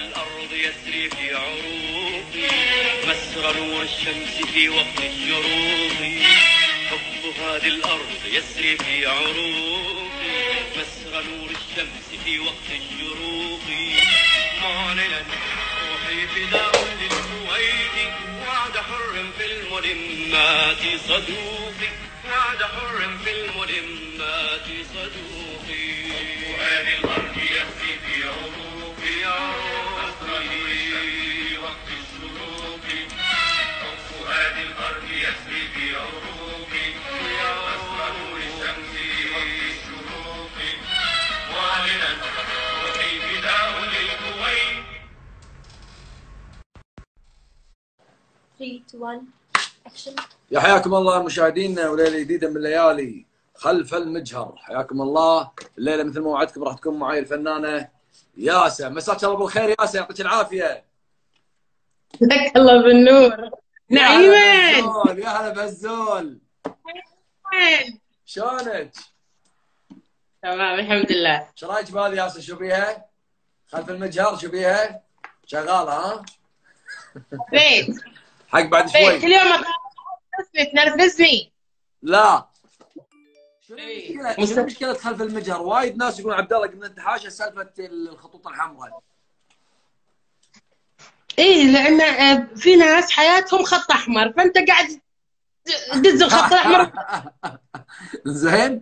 الأرض يسري في عروقي، مسرى نور الشمس في وقت الشروق. حب هذه الأرض يسري في عروقي، مسرى نور الشمس في وقت الشروق. معلنا روحي فداء للكويت، وعد حر في الملمات صدوقي، وعد حر في الملمات صدوقي. وهذه الأرض يسري في عروقي، في وقت الشروق. حب هذه الأرض يسري في عروقي، مسرى نور الشمس في وقت الشروق. معلنا روحي فداء للكويت. 3 2 1 اكشن. يا حياكم الله مشاهدينا وليله جديده من ليالي خلف المجهر. حياكم الله. الليله مثل ما وعدتكم راح تكون معي الفنانه ياسا. مساك الله بالخير ياسا، يعطيك العافيه. مساك الله بالنور. نعيمان يا هلا بهالزول. شلونك؟ تمام الحمد لله. ايش رايك بهذه ياسا؟ شو بيها؟ خلف المجهر شو بيها؟ شغاله ها؟ بيت حق بعد شوي. كل يوم تنرفزني. لا شنو مشكلة خلف المجهر؟ وايد ناس يقولون عبد الله قمنا نتحاشى سالفة الخطوط الحمراء. ايه لان في ناس حياتهم خط احمر، فانت قاعد تدز الخط الاحمر. زين؟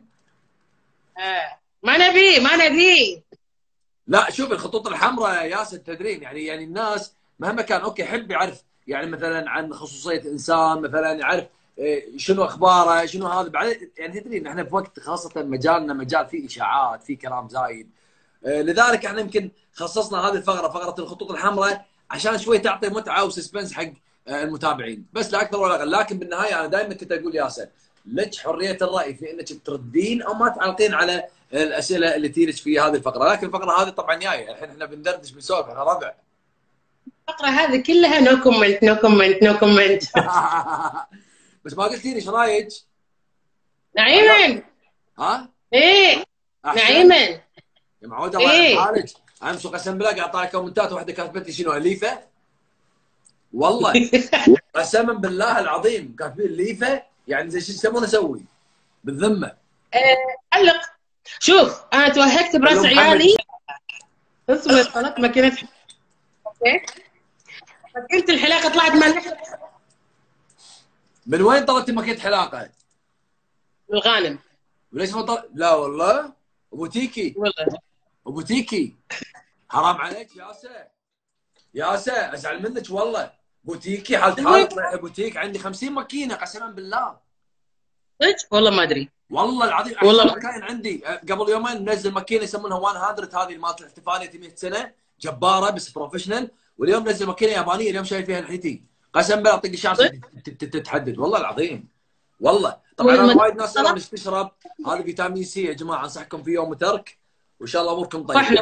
ما نبي. لا شوف الخطوط الحمراء يا ياسر تدرين يعني الناس مهما كان اوكي يحب يعرف يعني مثلا عن خصوصية انسان، مثلا يعرف شنو اخباره، شنو هذا. بعدين يعني تدرين احنا في وقت خاصة مجالنا مجال فيه اشاعات، فيه كلام زايد. لذلك احنا يمكن خصصنا هذه الفقرة، فقرة الخطوط الحمراء، عشان شوي تعطي متعة وسسبنس حق المتابعين، بس لا اكثر ولا اقل. لكن بالنهاية انا دائما كنت اقول ياسر لك حرية الرأي في انك تردين او ما تعلقين على الاسئلة اللي تجيك في هذه الفقرة. لكن الفقرة هذه طبعا جاية الحين احنا بندردش بنسولف، احنا ربع. الفقرة هذه كلها نو كومنت. بس ما قلتيني ايش رايك؟ نعيما. ها؟ ايه أحسن؟ نعيما يا معود الله يحفظك. امس قسم بالله قاعد طالع كومنتات، واحده كاتبت لي شنو اليفه؟ والله قسما بالله العظيم كاتبين اليفه، يعني زي شو تبون اسوي؟ بالذمه. علق. شوف انا توهقت براس عيالي. اصبر طلعت ماكينه. اوكي قلت الحلاقه طلعت مالحه. من وين طلبتي ماكينه حلاقه؟ الغانم. وليش ما طلب؟ لا والله بوتيكي. والله بوتيكي. حرام عليك ياسا ازعل منك والله. بوتيكي حالك رايح بوتيك، عندي 50 ماكينه قسما بالله. صدق؟ والله ما ادري. والله العظيم والله كاين عندي. قبل يومين منزل ماكينه يسمونها 100، هذه مالت الاحتفاليه 100 سنه، جباره بس بروفيشنال. واليوم نزل ماكينه يابانيه، اليوم شايف فيها نحيتي. قسم بالله اعطيك الشمس تتحدد والله العظيم. والله طبعا انا وايد ناس مش تشرب هذا فيتامين سي يا جماعه، انصحكم فيه يوم وترك وان شاء الله اموركم طيبه.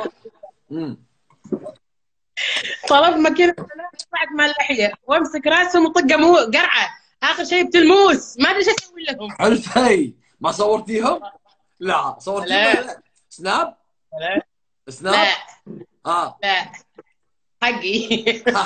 طلبت ماكينه طلعت مال اللحيه وامسك راسهم وطقه قرعه، اخر شيء بتلموس ما ادري ايش اسوي لهم. حلفي ما صورتيهم؟ لا صورتيهم؟ لا. سناب؟ لا سناب؟ لا حقي.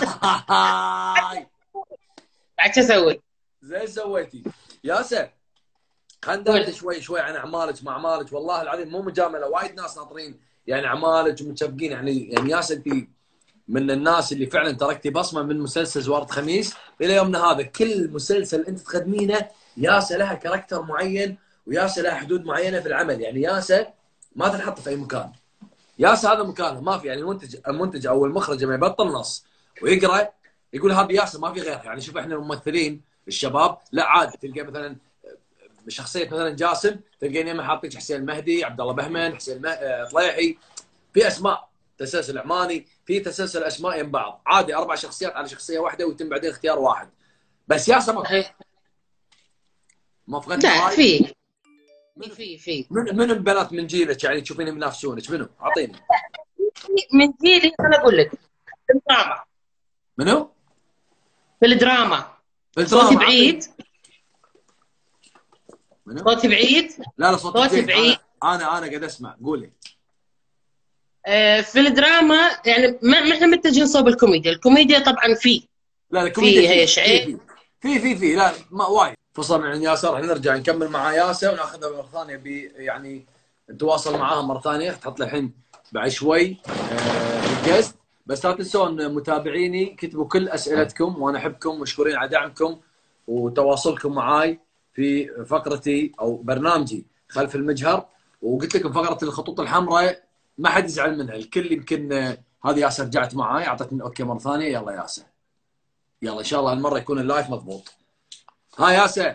بعد شو اسوي؟ زين سويتي. ياسر خلينا ندردش شوي عن اعمالك مع اعمالك. والله العظيم مو مجامله، وايد ناس ناطرين يعني اعمالك ومتشوقين. يعني ياسر انت من الناس اللي فعلا تركتي بصمه من مسلسل زوارة خميس الى يومنا هذا. كل مسلسل انت تقدمينه ياسر لها كاركتر معين، وياسر لها حدود معينه في العمل. يعني ياسر ما تنحط في اي مكان. ياسر هذا مكانه ما في. يعني المنتج او المخرج لما يبطل نص ويقرا يقول هذا ياسر ما في غيره. يعني شوف احنا الممثلين الشباب لا عادي تلقى مثلا شخصيه مثلا جاسم تلقيني ما حاطيك حسين المهدي، عبد الله بهمن، حسين طليحي، في اسماء تسلسل عماني، في تسلسل اسماء يم بعض عادي، 4 شخصيات على شخصيه واحده ويتم بعدين اختيار واحد. بس ياسر ما فقدت. لا في من البنات من جيلك يعني تشوفينهم ينافسونك منو؟ اعطيني من جيلي. انا اقول لك الدراما. منو؟ في الدراما صوتي بعيد. منو؟ صوتي بعيد. لا صوتي بعيد. انا قاعد اسمع. قولي. في الدراما يعني ما احنا متجهين صوب الكوميديا، الكوميديا طبعا لا الكوميديا في هي شعيب. في لا ما وايد. فصل من عند ياسر، راح نرجع نكمل مع ياسر وناخذها مره ثانيه يعني نتواصل معاها مره ثانيه، تحط لي الحين بعد شوي الجست. بس لا تنسون متابعيني كتبوا كل اسئلتكم، وانا احبكم مشكورين على دعمكم وتواصلكم معاي في فقرتي او برنامجي خلف المجهر. وقلت لكم فقره الخطوط الحمراء ما حد يزعل منها، الكل يمكن هذه ياسر رجعت معاي اعطتني اوكي مره ثانيه. يلا ياسر، يلا ان شاء الله المره يكون اللايف مضبوط. ها ياسر،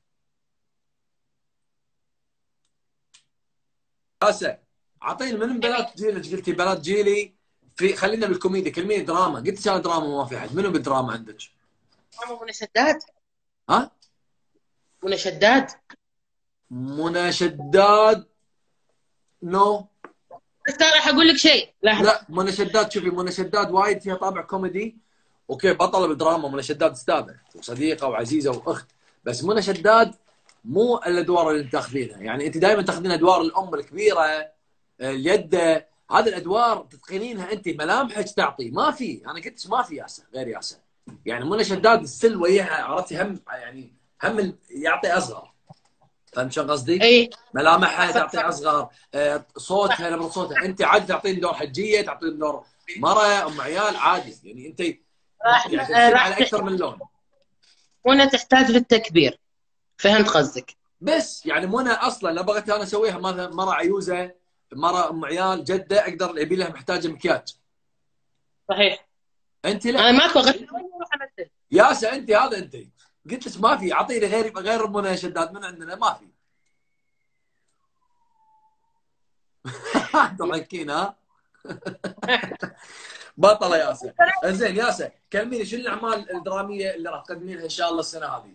ياسر اعطيني من بنات جيلك، قلتي بنات جيلي في، خلينا بالكوميديا، كلميني دراما، قلت انا دراما ما في احد، منو بالدراما عندك؟ منى شداد. ها؟ منى شداد. منى شداد نو. بس أنا راح اقول لك شيء، لا منى شداد، شوفي منى شداد وايد فيها طابع كوميدي، اوكي بطله بالدراما، منى شداد استاذه وصديقه وعزيزه واخت، بس منى شداد مو الادوار اللي انت تاخذينها، يعني انت دائما تاخذين ادوار الام الكبيره، اليده، هذه الادوار تتقنينها انت، ملامحك تعطي، ما في، انا قلت ما في ياسر غير ياسر. يعني منى شداد السل وياها، عرفتي، هم يعني هم يعطي اصغر، فهمت شو قصدي؟ اي ملامحها تعطي اصغر، صوتها نبره صوتها، انت عادي تعطين دور حجيه، تعطين دور مره ام عيال عادي، يعني انت يعني تمثلين على اكثر من لون. منى تحتاج للتكبير، فهمت قصدك. بس يعني منى اصلا لو بغيت انا اسويها مره عيوزه، مره ام عيال، جده، اقدر يبي لها محتاجه مكياج. صحيح. انت لا، انا ما ابغى اروح امثل. ياسا انت هذا انت قلت لك ما في، اعطيني غير منى شداد من عندنا ما في. ضحكين ها. بطله ياسا. زين ياسا كلميني شنو الاعمال الدراميه اللي راح تقدمينها ان شاء الله السنه هذه؟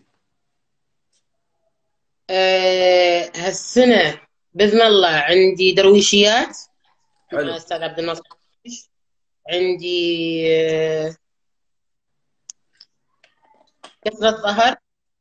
هالسنه باذن الله عندي درويشيات مع حلو. الاستاذ عبد الناصر. عندي كسرة ظهر.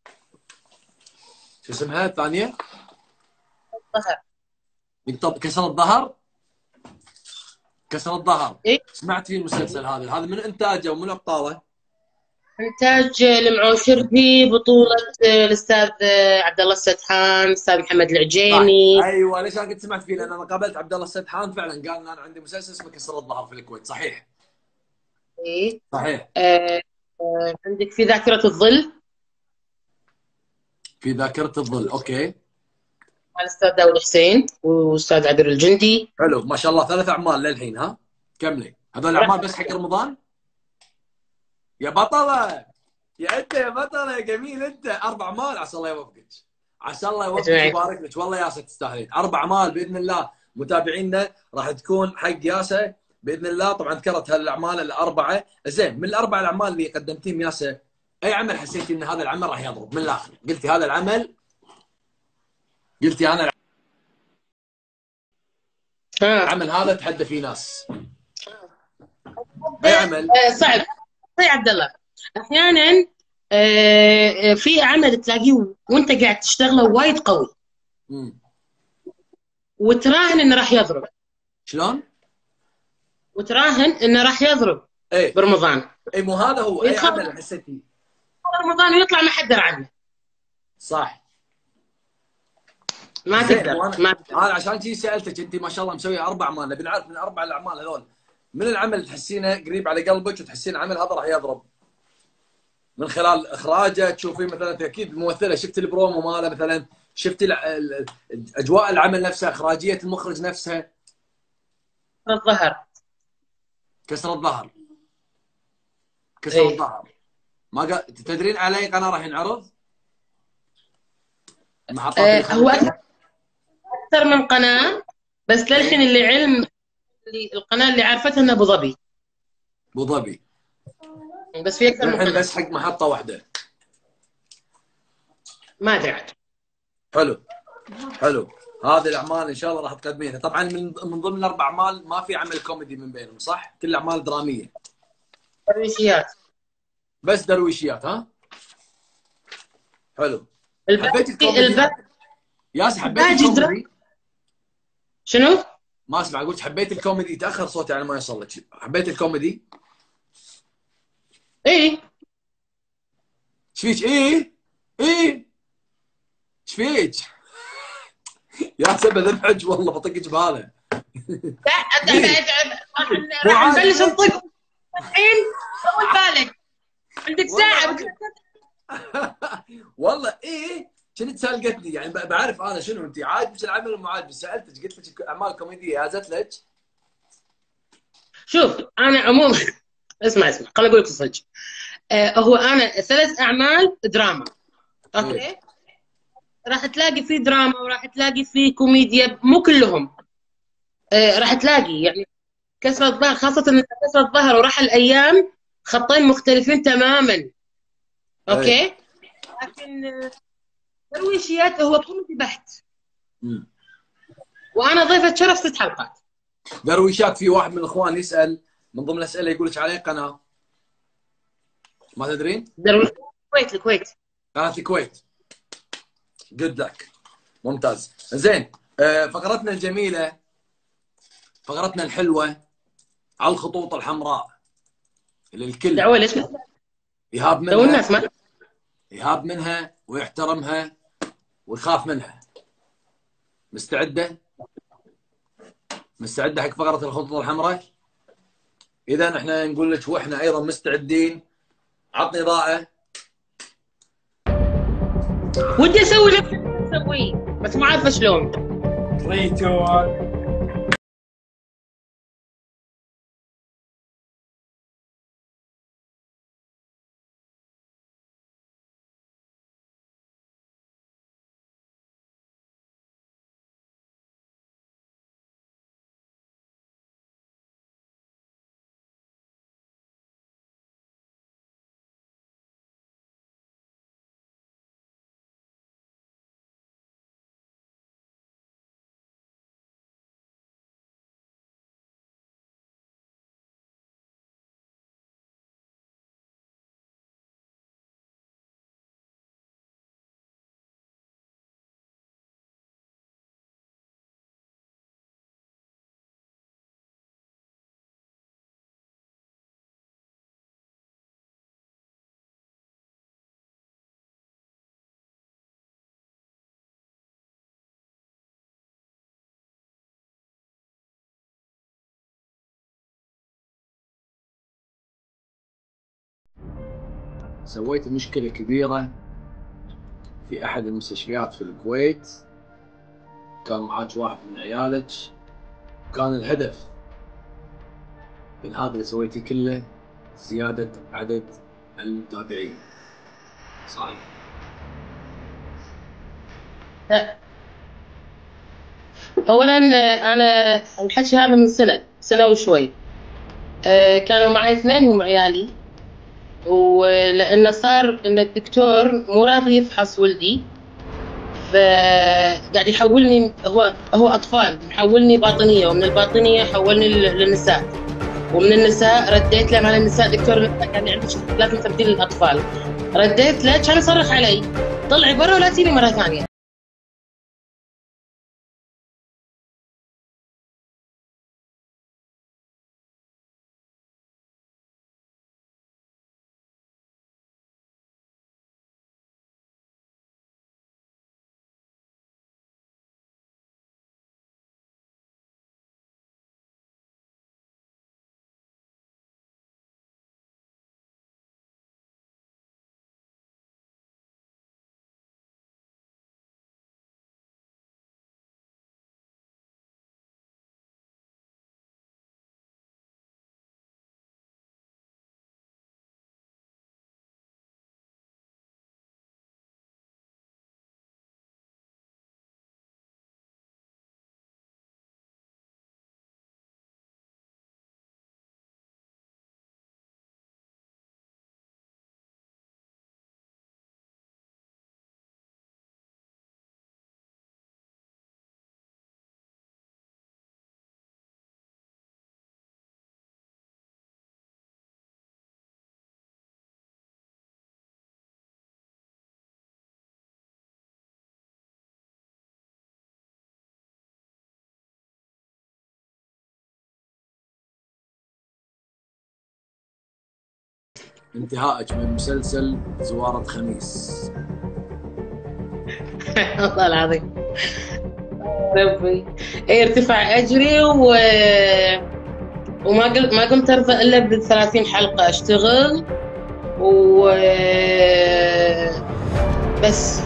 شو اسمها الثانيه؟ ظهر. كسر الظهر. كسر الظهر. إيه؟ سمعت في المسلسل هذا من انتاجه ومن ابطاله؟ إنتاج المعوشربي، بطولة الأستاذ عبد الله السدحان، الأستاذ محمد العجيني. ايوه ليش انا كنت سمعت فيه؟ لان انا قابلت عبد الله السدحان فعلا، قال ان انا عندي مسلسل اسمه كسر الظهر في الكويت، صحيح؟ إيه؟ صحيح. عندك في ذاكرة الظل. في ذاكرة الظل، اوكي. مع الأستاذ داود حسين والأستاذ عبير الجندي. حلو ما شاء الله، 3 اعمال للحين، ها؟ كملي، هذول الاعمال بس حق رمضان؟ يا بطلة، يا انت يا بطلة، يا جميل انت، 4 اعمال، عسى الله يوفقك. عسى الله يوفقك ويبارك لك، والله ياسر تستاهلين 4 اعمال باذن الله. متابعينا راح تكون حق ياسر باذن الله. طبعا ذكرت هالاعمال ال4. زين من ال4 الاعمال اللي قدمتيهم ياسر، اي عمل حسيتي ان هذا العمل راح يضرب من الاخر؟ قلتي هذا العمل، قلتي انا العمل هذا تحدى فيه ناس؟ اي عمل؟ صعب يا عبد الله. احيانا في عمل تلاقيه وانت قاعد تشتغله وايد قوي وتراهن انه راح يضرب. شلون؟ وتراهن انه راح يضرب. ايه برمضان. اي مو هذا هو، اي عمل حسيتي رمضان ويطلع ما حد درى عنه. صح. ما تقدر. انا عشان كذي سالتك، انت ما شاء الله مسويه 4 اعمال، نبي نعرف من 4 الاعمال هذول من العمل اللي تحسينه قريب على قلبك وتحسين العمل هذا راح يضرب من خلال اخراجه، تشوفين مثلا اكيد ممثله، شفت البرومو ماله مثلا، شفت اجواء العمل نفسها، اخراجيه المخرج نفسها. كسر الظهر. كسر الظهر. كسر إيه؟ الظهر. ما تدرين على اي قناه راح ينعرض؟ هو اكثر من قناه، بس للحين اللي علم القناه اللي عرفتها انها ابو ظبي. ابو ظبي. بس في اكثر من الحين قناه. بس حق محطه واحده. ما ادري عاد. حلو. حلو. هذه الاعمال ان شاء الله راح تقدمينها. طبعا من ضمن ال4 اعمال ما في عمل كوميدي من بينهم، صح؟ كل اعمال دراميه. درويشيات. بس درويشيات، ها؟ حلو. حبيت الكوميدي؟ ياس حبيت الكوميدي؟ شنو؟ ما اسمع. قلت حبيت الكوميدي، تاخر صوتي على ما يوصل لك. حبيت الكوميدي؟ ايه ايش فيك؟ ايه ايه ايش فيك؟ يا سبه ذبحك والله بطقك بهذا. لا إيه؟ مو راح عادي. نبلش نطق الحين. طول بالك عندك ساعه والله والله ايه. كنت سالقتني يعني بعرف انا شنو انت عاجبك العمل ولا مو عاجبك. سالتك قلت لك اعمال كوميديه هازت لك. شوف انا عموما اسمع خليني اقول لك الصدق. هو انا 3 اعمال دراما. إيه؟ اوكي. راح تلاقي فيه دراما وراح تلاقي فيه كوميديا، مو كلهم. راح تلاقي يعني كسرة ظهر، خاصة إن كسرة ظهر وراح الأيام خطين مختلفين تماما. ايه. أوكي. لكن درويشيات هو كوميدي بحت. مم. وأنا ضيفة شرف 6 حلقات. درويشات. في واحد من الاخوان يسال من ضمن الاسئله يقول لك عليه قناه، ما تدرين؟ درويش الكويت. قناه الكويت. جود لك. ممتاز. زين. فقرتنا الجميله، فقرتنا الحلوه، على الخطوط الحمراء اللي الكل دعوة ليش يهاب لو منها، الناس ما يهاب منها ويحترمها ويخاف منها. مستعده؟ مستعده حق فقره الخطوط الحمراء؟ اذا احنا نقول لك واحنا ايضا مستعدين. عطني اضاءه. ودي أسوي نفس اللي أسويه بس ما عارفة شلون. 3 2 1. سويت مشكله كبيره في احد المستشفيات في الكويت. كان معاك واحد من عيالك، كان الهدف من هذا اللي سويته كله زياده عدد المتابعين. صحيح؟ أولا أنا الحكي هذا من سنة وشوي. كانوا معي 2 هم عيالي، ولأنه صار إن الدكتور مو راضي يفحص ولدي، فقاعد يحولني. هو أطفال، محولني باطنية، ومن الباطنية حولني للنساء، ومن النساء رديت له على النساء دكتور كان عندي لازم تبديل الأطفال. رديت له كان يصرخ علي، طلعي برا ولا تجيني مرة ثانية. انتهائك من مسلسل زوارة خميس. والله العظيم ربي ارتفع اجري ما قمت ارضى الا ب30 حلقه اشتغل بس.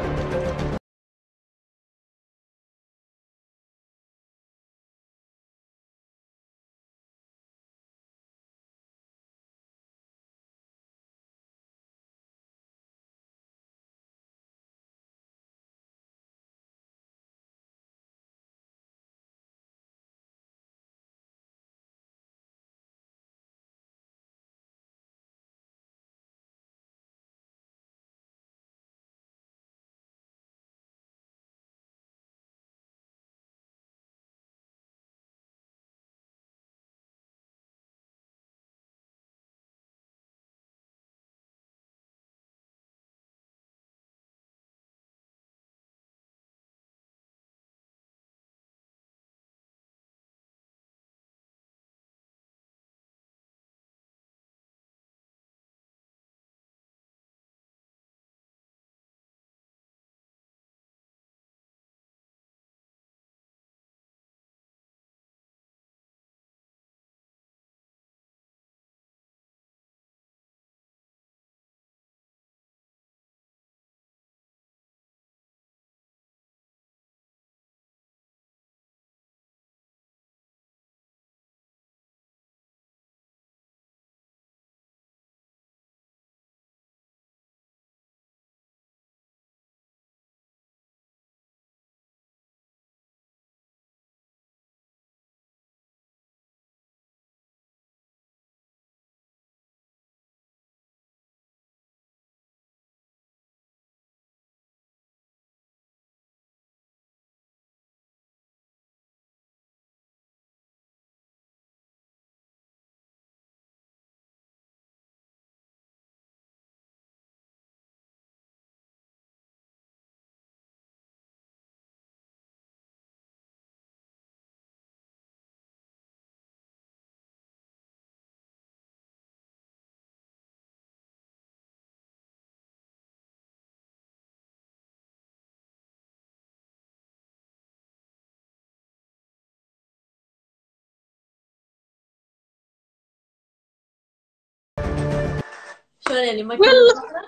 شلون يعني ما والله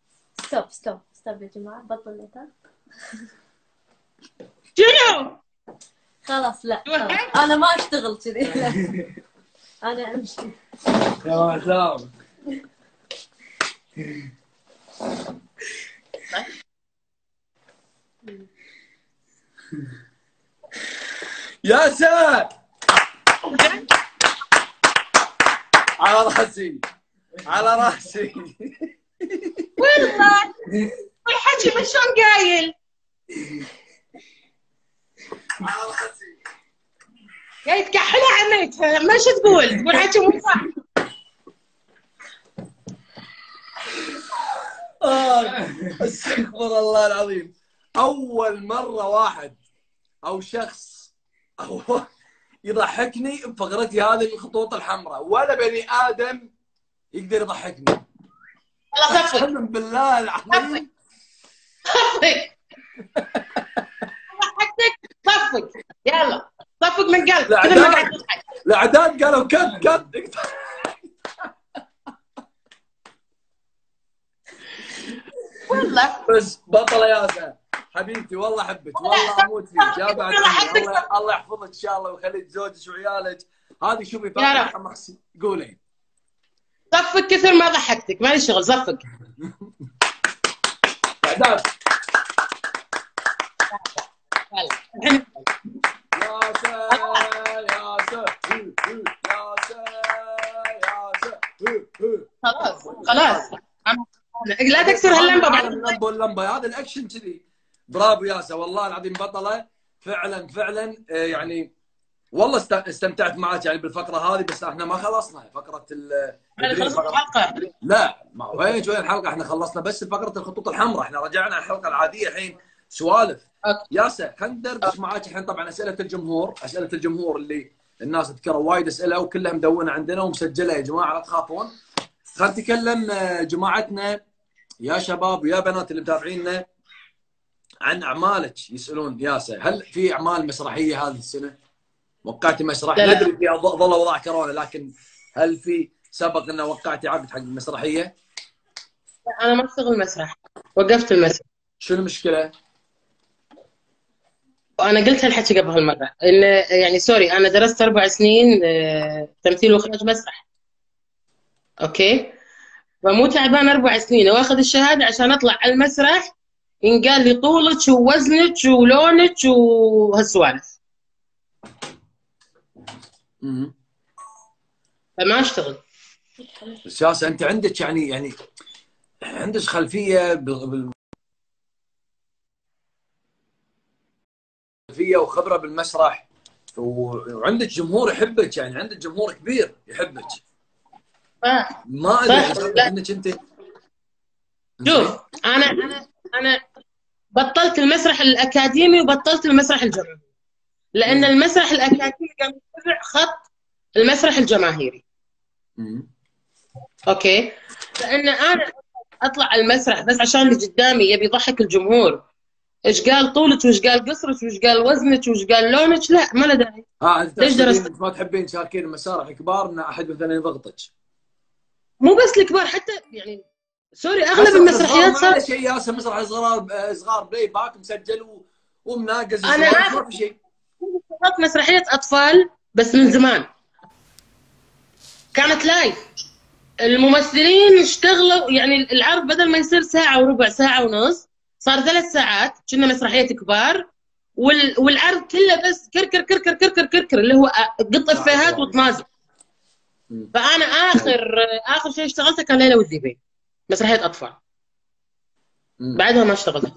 ستوب يا جماعة، بطل ليتر. شنو؟ خلاص لا خلاص. أنا ما أشتغل كذي. أنا أمشي. يا سلام. ياسر على راسي على راسي. والله والحكي من شلون قايل؟ على راسي قايل تكحلها عميتها، ما شو تقول حكي مو صح. استغفر الله العظيم. اول مره واحد او شخص او يضحكني بفقرتي هذه الخطوط الحمراء، ولا بني ادم يقدر يضحكني. والله صفق اقسم بالله العظيم. صفق ضحكتك صفق، يلا صفق من قلب كذا ما قاعد تضحك. الاعداد قالوا كت والله بس بطله ياسر حبيبتي، والله احبك، والله اموت فيك يا بعد عمري. الله يحفظك ان شاء الله ويخليك زوجك وعيالك. هذه شوفي فاطمه حماسي، قولي صفق كثر ما ضحكتك، مالي شغل صفق. اعداد يلا ياسر ياسر ياسر ياسر. خلاص لا تكسر هاللمبه بعد. اللمبه واللمبه هذا الاكشن كذي. برافو ياسر، والله العظيم بطله فعلا يعني. والله استمتعت معك يعني بالفقره هذه، بس احنا ما خلصنا فقره الحلقه. لا ما وين شوي الحلقه، احنا خلصنا بس فقره الخطوط الحمراء، احنا رجعنا على الحلقه العاديه الحين سوالف. ياسر خلينا ندردش معاك الحين. طبعا اسئله الجمهور اللي الناس تذكروا وايد اسئله وكلها مدونه عندنا ومسجله يا جماعه، لا تخافون. خلينا نتكلم جماعتنا يا شباب ويا بنات اللي متابعينا عن اعمالك. يسالون ياسر هل في اعمال مسرحيه هذه السنه؟ وقعتي مسرح؟ لا. ندري في ظل وضع كورونا، لكن هل في سبق انه وقعتي عقد حق مسرحيه؟ انا ما اشتغل مسرح، وقفت المسرح. شنو المشكله؟ وانا قلت هالحكي قبل هالمره، ان يعني سوري، انا درست 4 سنين تمثيل واخراج مسرح. اوكي، فمو تعبان 4 سنين واخذ الشهاده عشان اطلع على المسرح ينقال لي طولك ووزنك ولونك وهالسوالف. فما اشتغل. بس ياسر انت عندك يعني عندك خلفيه خلفيه وخبره بالمسرح، وعندك جمهور يحبك، يعني عندك جمهور كبير يحبك. ما ادري انك انت. شوف، انا بطلت المسرح الاكاديمي وبطلت المسرح الجماهيري، لان المسرح الاكاديمي قام يتبع خط المسرح الجماهيري. اوكي، لان انا اطلع على المسرح بس عشان اللي قدامي يبي يضحك الجمهور، ايش قال طولك وايش قال قصرك وايش قال وزنك وايش قال لونك، لا ما له داعي. انت ليش درست؟ ما تحبين تشاركين المسارح الكبار ان احد مثلا يضغطك؟ مو بس الكبار، حتى يعني سوري اغلب المسرحيات صار شيء ياسر، مسرح صغار بلاي باك مسجل ومناقز، انا ما في شيء. اشتغلت مسرحيه اطفال بس من زمان، كانت لايف. الممثلين اشتغلوا، يعني العرض بدل ما يصير ساعه وربع ساعه ونص صار 3 ساعات، كنا مسرحيه كبار، والعرض كله بس كركر كركر كركر كركر، اللي هو قط افيهات وطمازق. فانا اخر شيء اشتغلته كان ليلى والذيبين، مسرحيه اطفال. بعدها ما اشتغلت.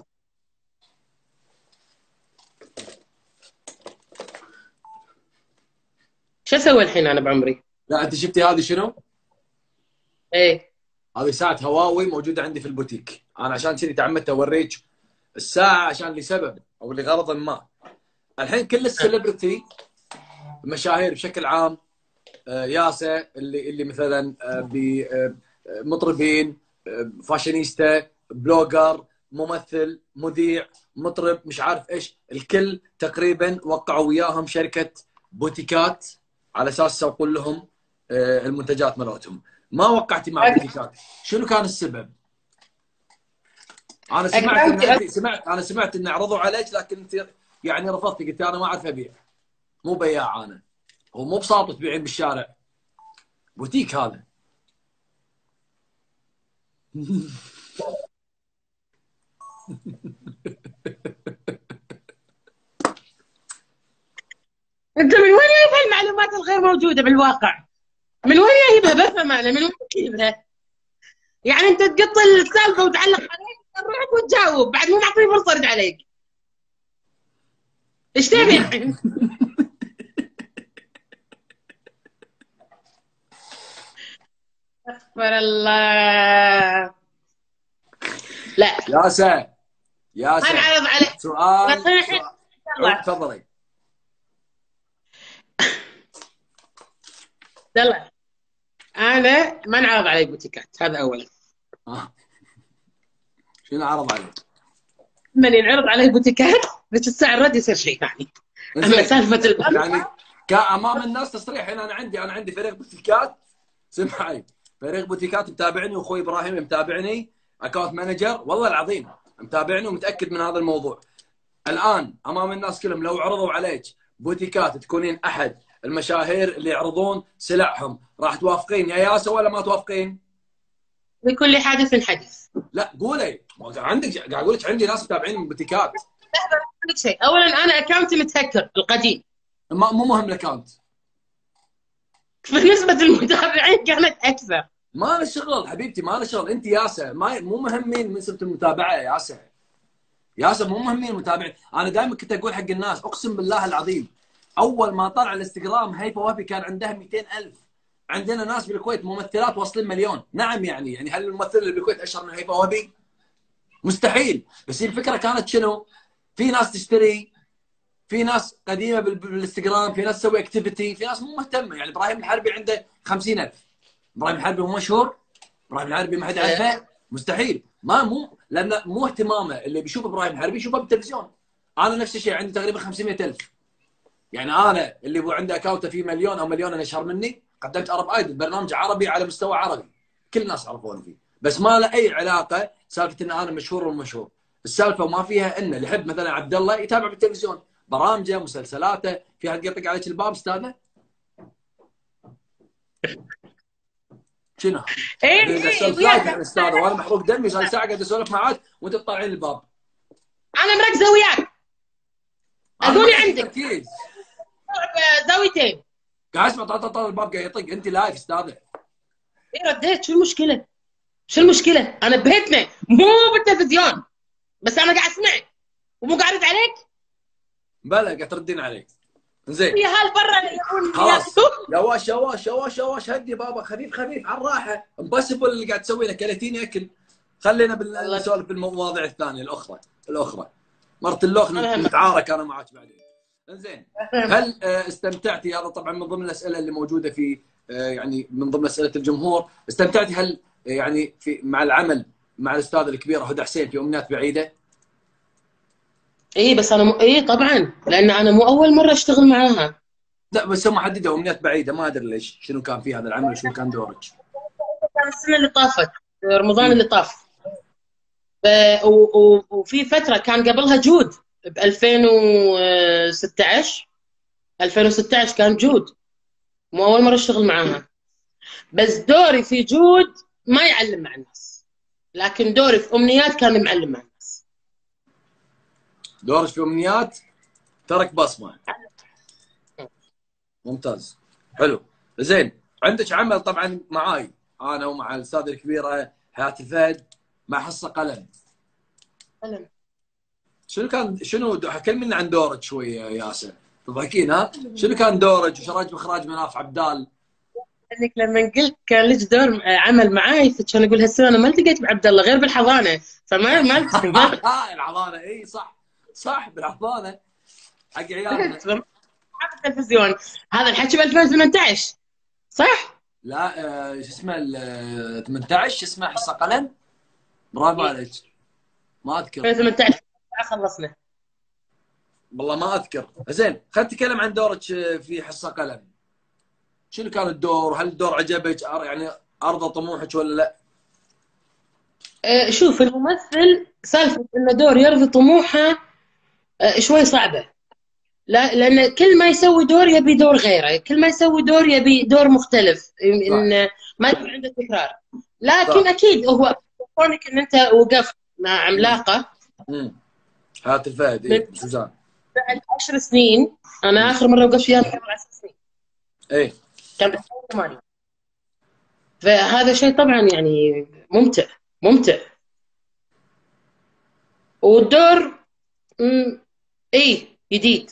شو اسوي الحين انا بعمري؟ لا انت شفتي هذه شنو؟ ايه، هذه ساعة هواوي موجودة عندي في البوتيك. أنا عشان كذي تعمدت أوريك الساعة عشان لسبب أو لغرض ما. الحين كل السليبرتي المشاهير بشكل عام ياسر اللي مثلا مطربين، فاشينيستا، بلوجر، ممثل، مذيع، مطرب، مش عارف ايش، الكل تقريبا وقعوا وياهم شركة بوتيكات على اساس يسوقون لهم المنتجات مالتهم. ما وقعتي مع بوتيكات، شنو كان السبب؟ انا سمعت ان عرضوا عليك لكن انت يعني رفضتي، قلت انا ما اعرف ابيع، مو بياع انا، هو مو بساطه تبيعين بالشارع، بوتيك هذا. انت من وين جايب هالمعلومات الغير موجوده بالواقع؟ من وين جايبها؟ بفهم انا من وين جايبها؟ يعني انت تقط السالفه وتعلق عليك تروح وتجاوب، بعد مو معطيني فرصه ارد عليك. ايش تبي يعني؟ استغفر الله. لا ياسر انعرض عليك سؤال. تفضلي. يلا، انا ما انعرض علي بوتيكات، هذا اولا. شنو عرض عليك؟ من ينعرض علي بوتيكات ذيك الساعه الرد يصير شيء ثاني. اما سالفه يعني امام الناس تصريح. هنا انا عندي فريق بوتيكات، سمعي، فريق بوتيكات متابعني، واخوي ابراهيم متابعني، اكونت مانجر، والله العظيم متابعني ومتاكد من هذا الموضوع. الان امام الناس كلهم لو عرضوا عليك بوتيكات تكونين احد المشاهير اللي يعرضون سلعهم، راح توافقين يا ياسر ولا ما توافقين؟ لكل حادث حديث. لا قولي، عندك قاعد اقول لك عندي ناس متابعين من بوتيكات. لك شيء، اولا انا اكونتي متهكر القديم، مو مهم الاكونت، فنسبه المتابعين كانت اكثر. ما له شغل حبيبتي، ما له شغل. انت ياسر مو مهمين نسبه المتابعه يا ياسر مو مهمين المتابعين. انا دائما كنت اقول حق الناس، اقسم بالله العظيم، اول ما طلع الانستغرام هيفا وهبي كان عندها 200,000. عندنا ناس بالكويت ممثلات واصلين مليون. نعم، يعني هل الممثل اللي بالكويت اشهر من هيفا وهبي؟ مستحيل. بس الفكره كانت شنو؟ في ناس تشتري، في ناس قديمه بالانستغرام، في ناس تسوي اكتيفيتي، في ناس مو مهتمه. يعني ابراهيم الحربي عنده 50,000. ابراهيم الحربي هو مشهور ابراهيم الحربي ما حد يعرفه؟ مستحيل. مو لان مو اهتمامه، اللي بيشوف ابراهيم الحربي يشوفه بالتلفزيون. انا نفس الشيء عندي تقريبا 500,000. يعني انا اللي هو عنده اكونته فيه مليون او مليون اشهر مني، قدمت ارب ايدل برنامج عربي على مستوى عربي، كل الناس عرفوني فيه، بس ما له اي علاقه سالفه ان انا مشهور ومشهور. السالفه ما فيها ان اللي يحب مثلا عبد الله يتابع بالتلفزيون برامجه مسلسلاته. في حد يطق عليك الباب استاذه؟ شنو؟ اسولف لايف يعني استاذه وانا محروق دمي، صار ساعه قاعد اسولف معاك وانت تطلعين الباب. انا مركزه وياك. اقول عندك تركيز زاويتين. قاعد اسمع طال الباب قاعد يطق، انت لايف استاذه. ايه رديت، شو المشكله؟ شو المشكله؟ انا ببيتنا مو بالتلفزيون، بس انا قاعد اسمعك ومو قاعد ارد عليك. بلا قاعد تردين علي. زين يا هال برا خلاص يا واش يا واش يا واش يا واش، هدي بابا، خفيف خفيف على الراحه. امبوسيبل اللي قاعد تسوينه، كلتيني اكل. خلينا نسولف بالمواضيع الثانيه الاخرى. مرت اللوخ نتعارك انا معك بعدين. زين هل استمتعتي؟ هذا طبعا من ضمن الاسئله اللي موجوده في يعني من ضمن اسئله الجمهور. استمتعتي هل يعني في مع العمل مع الاستاذه الكبيره هدى حسين في امنيات بعيده؟ ايه بس انا ايه طبعا، لان انا مو اول مره اشتغل معاها. لا بس هم حددوا امنيات بعيده، ما ادري ليش، شنو كان في هذا العمل وشنو كان دورك؟ كان السنه اللي طافت، رمضان اللي طاف. وفي فتره كان قبلها جود ب 2016 كان جود، مو اول مره اشتغل معاها. بس دوري في جود ما يعلم مع الناس، لكن دوري في امنيات كان معلم مع الناس. دورك في امنيات ترك بصمه. ممتاز، حلو. زين عندك عمل طبعا معاي انا ومع الاستاذه الكبيره حياه الفهد مع حصه قلم. شنو كلمنا عن دورك شويه يا ياسر، تضحكين ها؟ شنو كان دورك وش رايك باخراج مناف عبدال؟ انك لما قلت كان لك دور عمل معاي، فكان اقول هسه انا ما التقيت بعبد الله غير بالحضانه، فما الحضانه اي صح بالحضانه حق عيالنا. التلفزيون هذا الحكي ب 2018 صح؟ لا شو اسمه 18 اسمه حصه قلم. برافو عليك. ما اذكر 2018 خلصنا. والله ما اذكر. زين خلينا نتكلم عن دورك في حصه قلم. شنو كان الدور؟ هل الدور عجبك يعني ارضى طموحك ولا لا؟ شوف الممثل سالفه انه دور يرضي طموحه شوي صعبه. لا، لان كل ما يسوي دور يبي دور غيره، كل ما يسوي دور يبي دور مختلف، ان ما يكون عنده تكرار. لكن صح. اكيد هو كونك ان انت وقفت مع عملاقه حياة الفهد اي سوزان بعد 10 سنين. انا اخر مره وقفت فيها قبل 10 سنين. اي كان ب 2008. فهذا شيء طبعا يعني ممتع. والدور اي جديد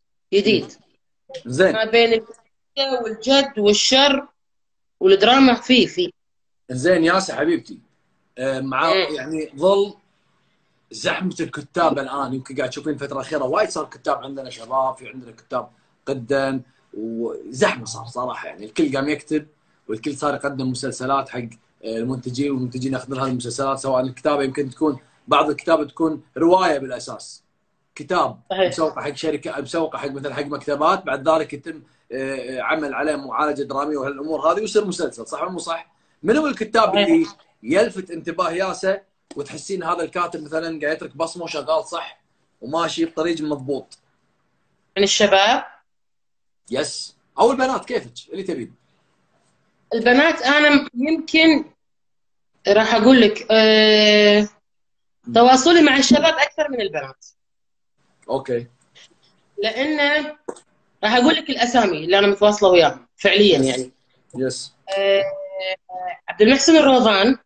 زين ما بين الجد والجد والشر والدراما فيه. زين ياسر حبيبتي، مع يعني ظل زحمه الكتاب الان، يمكن قاعد تشوفين الفتره الاخيره وايد صار كتاب عندنا شباب، في عندنا كتاب قدم، وزحمه صار صراحه. يعني الكل قام يكتب والكل صار يقدم مسلسلات حق المنتجين، والمنتجين ياخذون هذه المسلسلات. سواء الكتابه يمكن تكون بعض الكتابه تكون روايه بالاساس، كتاب مسوقه حق شركه، مسوقه حق مثلا حق مكتبات، بعد ذلك يتم عمل عليه معالجه دراميه وهالامور هذه ويصير مسلسل. صح ولا مو صح؟ من هو الكتاب اللي يلفت انتباه ياسا وتحسين هذا الكاتب مثلا قاعد يترك بصمه وشغال صح وماشي بطريق مضبوط؟ من الشباب يس او البنات، كيفك اللي تبين؟ البنات انا يمكن راح اقول لك تواصلي مع الشباب اكثر من البنات. اوكي. لان راح اقول لك الاسامي اللي انا متواصله وياهم فعليا. يعني يس عبد المحسن الروضان.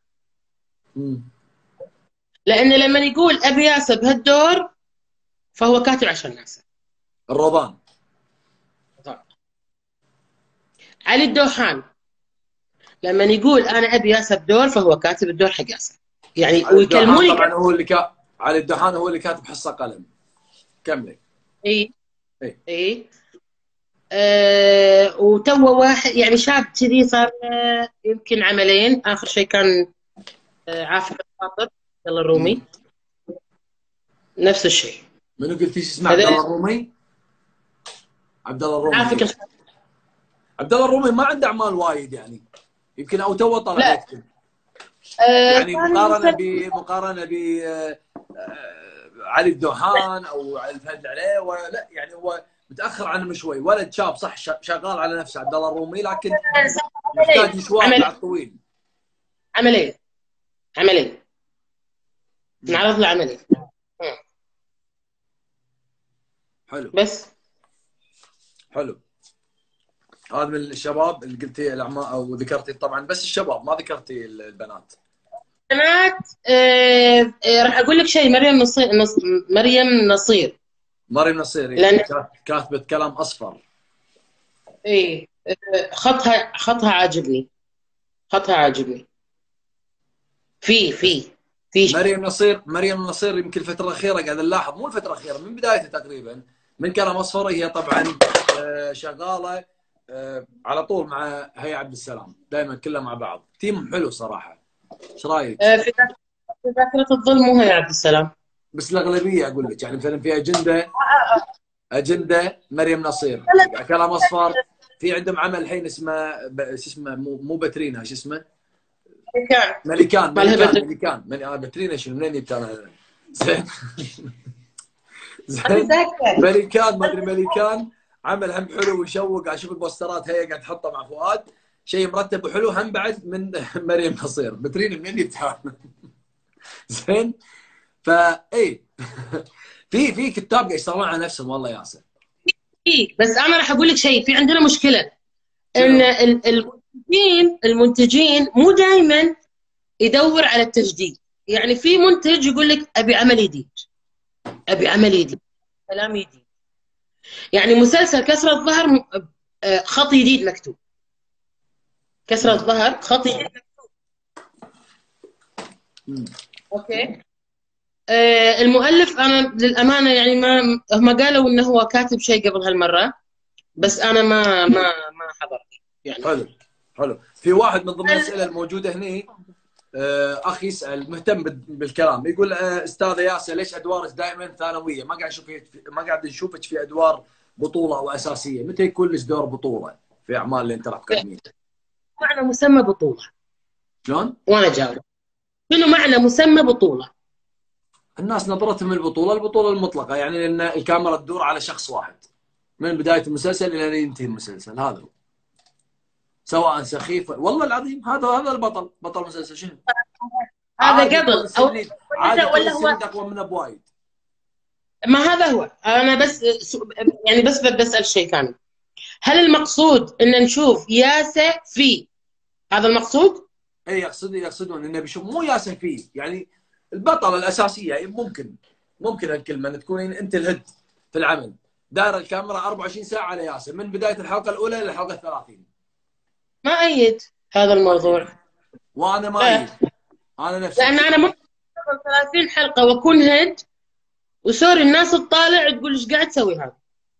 لان لما يقول ابي ياسر بهالدور فهو كاتب عشان ياسر. الروضان. علي الدوحان لما يقول انا ابي ياسر بدور فهو كاتب الدور حق ياسر. يعني ويكلموني طبعا هو اللي علي الدوحان هو اللي كاتب حصه قلم. كملي. اي وتو واحد يعني شاب كذي صار يمكن عملين. اخر شيء كان عافية الخاطر عبد الله الرومي، نفس الشيء. منو قلتي اسمه؟ عبد الله الرومي. عبد الله الرومي. عافية الخاطر. عبد الله الرومي ما عنده اعمال وايد يعني، يمكن او تو طلع يكتب. يعني مقارنه ب علي الدوحان او الفهد العليوي، لا يعني هو متاخر عنهم شوي. ولد شاب صح، شغال على نفسه عبد الله الرومي، لكن يحتاج مشوار بعد طويل. عملين نعرض له عملين. حلو بس حلو. هذا من الشباب اللي قلتي الاعمال او ذكرتي طبعا، بس الشباب ما ذكرتي البنات. بنات راح اقول لك شيء. مريم نصير. مريم نصير كاتبه كلام اصفر. ايه خطها عاجبني. في مريم نصير يمكن الفتره الاخيره قاعد نلاحظ، مو الفتره الاخيره، من بدايتها تقريبا، من كلام اصفر هي طبعا شغاله على طول مع هيا عبد السلام، دائما كلها مع بعض، تيم حلو صراحه. ايش رايك؟ في ذاكره الظل مو هي عبد السلام، بس الاغلبيه اقول لك، يعني مثلا في اجنده مريم نصير، كلام اصفر. في عندهم عمل الحين اسمه شو اسمه، مو بترينا، شو اسمه؟ ملكان. بترينا شنو، منين جبت انا؟ زين ملكان، ما ادري ملكان عمل هم حلو ويشوق. اشوف البوسترات هي قاعد تحطها مع فؤاد، شيء مرتب وحلو، هم بعد من مريم نصير. بترينا منين جبتها؟ زين فاي في كتاب قاعد يشتغلون على نفسهم والله ياسر. بس انا راح اقول لك شيء، في عندنا مشكله ان المنتجين مو دائما يدور على التجديد. يعني في منتج يقول لك ابي عمل جديد، كلام جديد. يعني مسلسل كسرة الظهر خط جديد مكتوب، كسرة الظهر خط جديد مكتوب. اوكي. المؤلف انا للامانه يعني ما هم قالوا انه هو كاتب شيء قبل هالمره، بس انا ما حضرت يعني. حلو. في واحد من ضمن الاسئله الموجوده هنا، اخ يسال مهتم بالكلام، يقول استاذه ياسر ليش ادوارك دائما ثانويه؟ ما قاعد نشوفك في ادوار بطوله او اساسيه، متى يكون لك دور بطوله في اعمال اللي انت راح تقدميها؟ معنى مسمى بطوله شلون؟ وانا جاوب شنو معنى مسمى بطوله؟ الناس نظرتهم البطوله المطلقه، يعني لان الكاميرا تدور على شخص واحد من بدايه المسلسل الى ان ينتهي المسلسل، هذا هو. سواء سخيف، والله العظيم هذا البطل، بطل المسلسل شنو؟ هذا قبل او ولا هو اقوى منه بوايد. ما هذا هو. انا بس يعني بسال شيء ثاني. هل المقصود ان نشوف ياسا في هذا المقصود؟ اي يقصدون انه بيشوف مو ياسا فيه، يعني البطله الاساسيه. يعني ممكن الكلمه ان تكونين انت الهد في العمل، دايره الكاميرا 24 ساعه على ياسا من بدايه الحلقه الاولى للحلقه 30. ما أيد هذا الموضوع. وانا ما أيد. انا نفسي، لان انا ممكن 30 حلقه واكون هد، وسوري الناس تطالع تقول ايش قاعد تسوي هذا.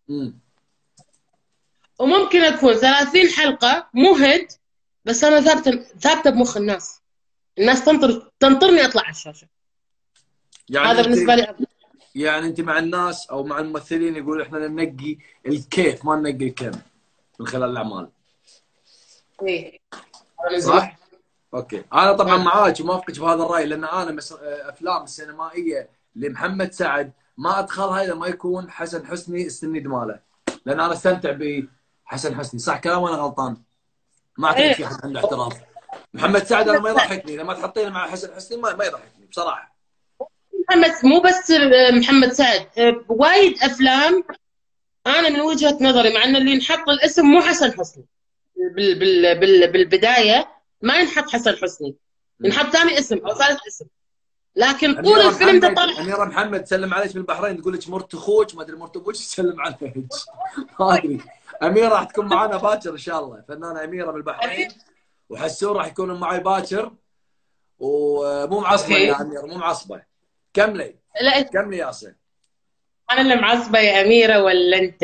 وممكن اكون 30 حلقه مو هد، بس انا ثابته بمخ الناس تنطرني اطلع على الشاشه. يعني هذا بالنسبه لي أفضل. يعني انت مع الناس او مع الممثلين يقول احنا ننقي الكيف ما ننقي الكم من خلال الاعمال. ايه صح؟ اوكي. انا طبعا معاك وموافقك بهذا الراي، لان انا افلام السينمائيه لمحمد سعد ما ادخلها اذا ما يكون حسن حسني السند ماله، لان انا استمتع بحسن حسني. صح كلام وانا غلطان؟ ما اعتقد في احد عنده اعتراض. محمد سعد انا ما يضحكني، لما تحطيني مع حسن حسني ما يضحكني بصراحه. مو بس محمد سعد، وايد افلام انا من وجهه نظري، مع ان اللي ينحط الاسم مو حسن حسني بالبدايه، ما ينحط حسن حسني، ينحط ثاني اسم او ثالث اسم، لكن طول الفيلم ده طالع. اميره محمد تسلم عليك من البحرين، تقول لك مرت اخوك، ما ادري مرت ابوك تسلم عليك. ما ادري. اميره راح تكون معنا باكر ان شاء الله، فنانه اميره من البحرين، وحسون راح يكونوا معي باكر، ومو معصبه يا اميره، مو معصبه. كملي ياسر. انا اللي معصبه يا اميره ولا انت؟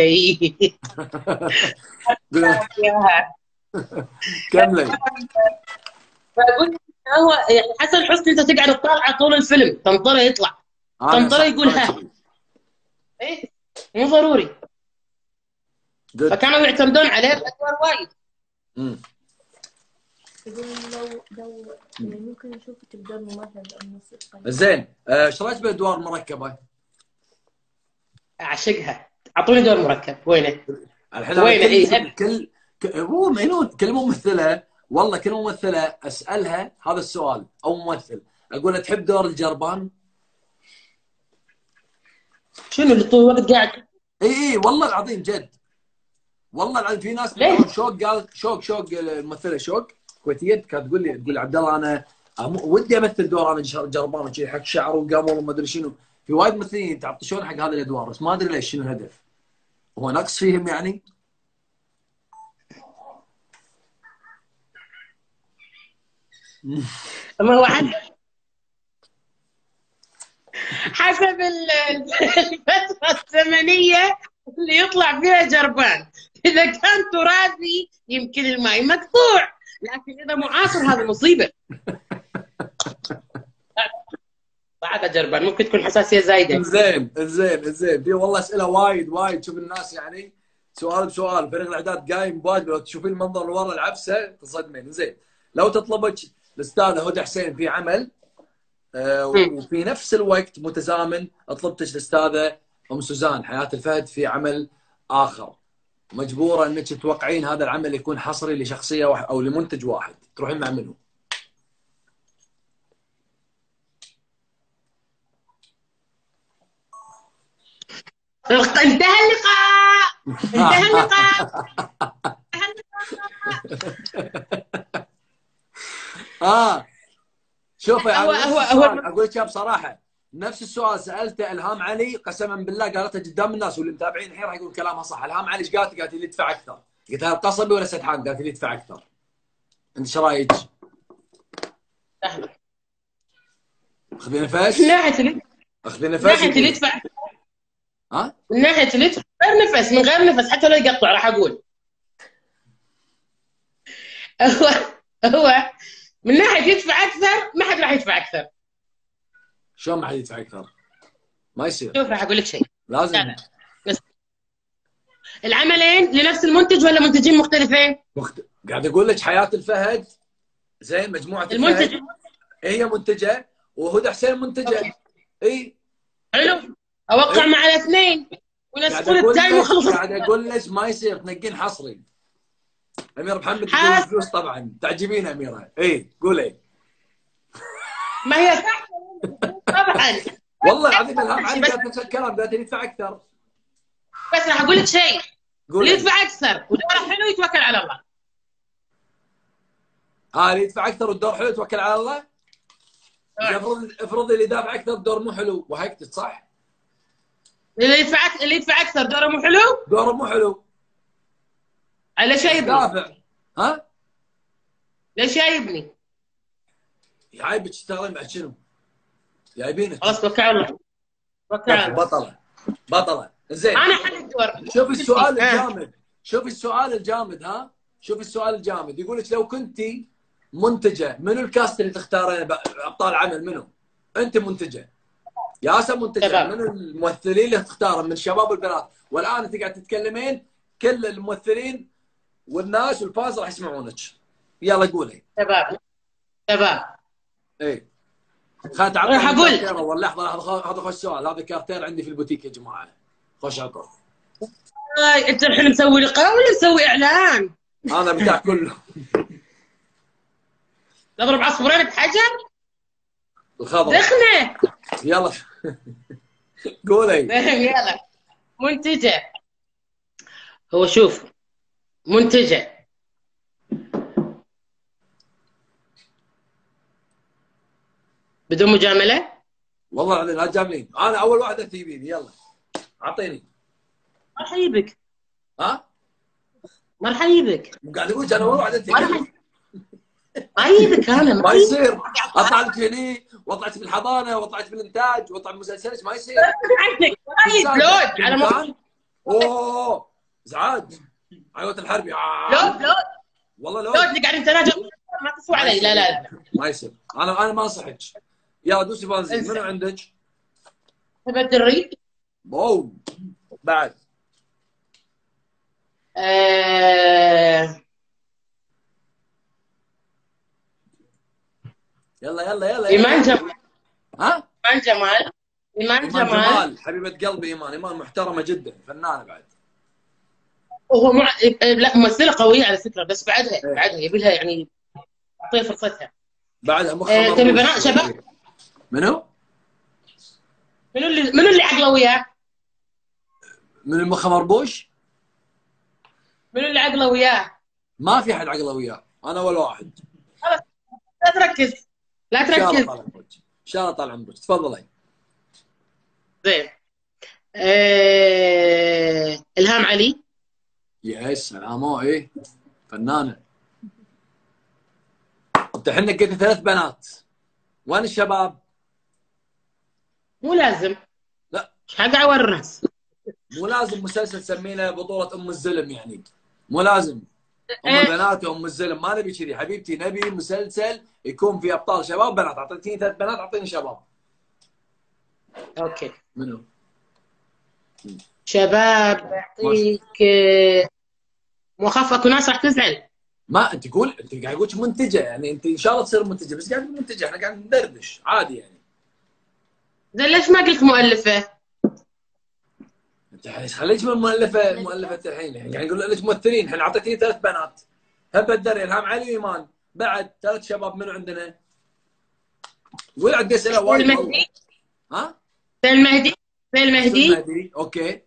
كملي. بقول لك هو يعني حسن حسني انت تقعد تطالعه طول الفيلم تنطره يطلع، تنطره يقول ها. ايه مو ضروري. فكانوا يعتمدون عليه بادوار وايد. يقول لو يعني ممكن نشوفك بدور ممثل او موسيقى. زين، ايش رايك بالادوار المركبه؟ اعشقها، اعطوني دور مركب. وينه؟ الحين وينه؟ ايه كل ممثله، والله كل ممثله اسالها هذا السؤال او ممثل، اقول له تحب دور الجربان؟ شنو اللي طول الوقت قاعد؟ اي والله العظيم جد، والله العظيم في ناس شوق، قال شوق الممثله شوق كويتيه كانت تقول لي عبد الله انا ودي امثل دور انا جربان وشي حق شعر وقمر وما ادري شنو. في وايد ممثلين يتعطشون حق هذه الادوار بس ما ادري ليش، شنو الهدف؟ هو نقص فيهم يعني؟ ما هو حسب الفترة الزمنية اللي يطلع فيها جربان. إذا كان تراثي يمكن الماء مقطوع، لكن إذا معاصر هذا مصيبة. بعد جربان ممكن تكون حساسية زايدة. زين في والله أسئلة وايد شوف الناس يعني سؤال بسؤال، فريق الإعداد قايم بواجب، لو تشوفين المنظر اللي ورا العبسة تصدمين. زين لو تطلبك الأستاذة هدى حسين في عمل وفي نفس الوقت متزامن طلبتك الاستاذه ام سوزان حياه الفهد في عمل اخر، مجبوره انك تتوقعين هذا العمل يكون حصري لشخصيه او لمنتج واحد، تروحين مع منو؟ انتهى اللقاء. شوفي هو اقول لك بصراحه نفس السؤال سالته الهام علي، قسما بالله قالته قدام الناس واللي متابعين الحين راح يقول كلامها صح. الهام علي ايش قالت؟ قالت لي يدفع اكثر. قلت لها القصبي ولا سدحان؟ قالت لي يدفع اكثر. انت ايش رايك؟ خذي نفس. من ناحيه اخذي نفس. من ناحيه اللي يدفع. ها؟ من ناحيه اللي يدفع غير نفس، من غير نفس حتى لو يقطع راح اقول. هو من ناحيه يدفع اكثر ما حد راح يدفع اكثر. شلون ما حد يدفع اكثر؟ ما يصير. شوف راح اقول لك شيء. لازم. العملين لنفس المنتج ولا منتجين مختلفين؟ قاعد اقول لك حياه الفهد زين مجموعه المنتج الفهد هي منتجه وهدى حسين منتجه. اي حلو. اوقع مع الاثنين ونسقون التايم وخلص. قاعد اقول لك ما يصير تنقين حصري. اميره محمد تقول فلوس طبعا تعجبين اميره. اي قولي. ما هي صح طبعا. والله العظيم الهام علي قالت نفس الكلام، قالت لي يدفع اكثر. بس راح اقول لك شيء، اللي يدفع اكثر ودوره حلو يتوكل على الله. اللي يدفع اكثر والدور حلو يتوكل على الله. افرضي اللي دافع اكثر الدور مو حلو وهيكتت صح؟ اللي يدفع اكثر دوره مو حلو؟ دوره مو حلو. على شيء دافع. ها؟ ليش جايبني؟ جايبك تشتغلين بعد شنو؟ جايبينك. خلاص توكل على الله. توكل على الله. بطلة. زين. انا حل الدور. شوفي السؤال الجامد. شوفي السؤال الجامد. شوفي السؤال الجامد. يقول لك لو كنتي منتجة منو الكاست اللي تختارين ابطال عمل منو؟ انت منتجة. ياسا منتجة. منو الممثلين اللي تختارهم من الشباب والبنات؟ والان انت قاعد تتكلمين كل الممثلين والناس والفاز راح يسمعونك. يلا قولي. شباب. ايه. خليني تعطيني راح اقول. ولا لحظة هذا خوش سؤال، هذا كارتير عندي في البوتيك يا جماعة. خوش عقب. انت الحين مسوي لقاء ولا مسوي اعلان؟ انا بتاع كله. نضرب عصفورين بحجر؟ الخضر. دخنه. يلا. قولي. يلا. منتجة. هو شوف منتجة بدون مجاملة؟ والله العظيم لا تجاملين، انا اول واحدة تجيبيني. يلا اعطيني. ما راح اجيبك. ها؟ ما راح اجيبك. قاعد اقول انا اول واحدة تجيبيني. ما اجيبك انا. ما يصير. اطلع لك هني وطلعت بالحضانه وطلعت بالانتاج واطلع بمسلسلات ما يصير. عندك وايد لود على مكان. اوه ازعاج عيوة الحربي. لود والله لود اللي قاعدين تناجم ما تسوى علي. لا لا لا ما يصير. انا ما انصحك. يلا دوسي بنزين. منو عندك؟ هبه الدري. اوه بعد يلا ايمان جمال. ها؟ ايمان جمال حبيبه قلبي ايمان محترمه جدا فنانه بعد. وهو لا ممثله قويه على فكره بس بعدها يبي لها يعني اعطيها فرصتها. بعدها مخها تبي بنات شباب. منو اللي عقله وياه؟ من المخ مربوش؟ منو اللي عقله وياه؟ ما في احد عقله وياه، انا ولا واحد. خلاص لا تركز ان شاء الله طال عمرك. تفضلي. زين. الهام علي. يا سلام. ايه فنانه. انت احنا قلت 3 بنات، وين الشباب؟ مو لازم. لا حق عور الناس. مو لازم مسلسل تسمينه بطولة ام الزلم يعني. مو لازم ام البنات وام الزلم، ما نبي كذي حبيبتي. نبي مسلسل يكون فيه ابطال شباب بنات. اعطيتيني 3 بنات اعطيني شباب. اوكي منو؟ شباب اعطيك. مو اخاف اكو ناس راح تزعل. ما انت قول، انت قاعد تقول منتجه يعني. انت ان شاء الله تصير منتجه، بس قاعد تقول منتجه، احنا قاعد ندردش عادي يعني. زين ليش ما قلت مؤلفه؟ انت خليك من مؤلفه الحين. يعني قاعد نقول لك ممثلين. احنا اعطيتيني 3 بنات، هبه الدري، الهام علي وايمان. بعد 3 شباب منو عندنا؟ قول عندي اسئله وايد. المهدي. ها؟ المهدي. اوكي.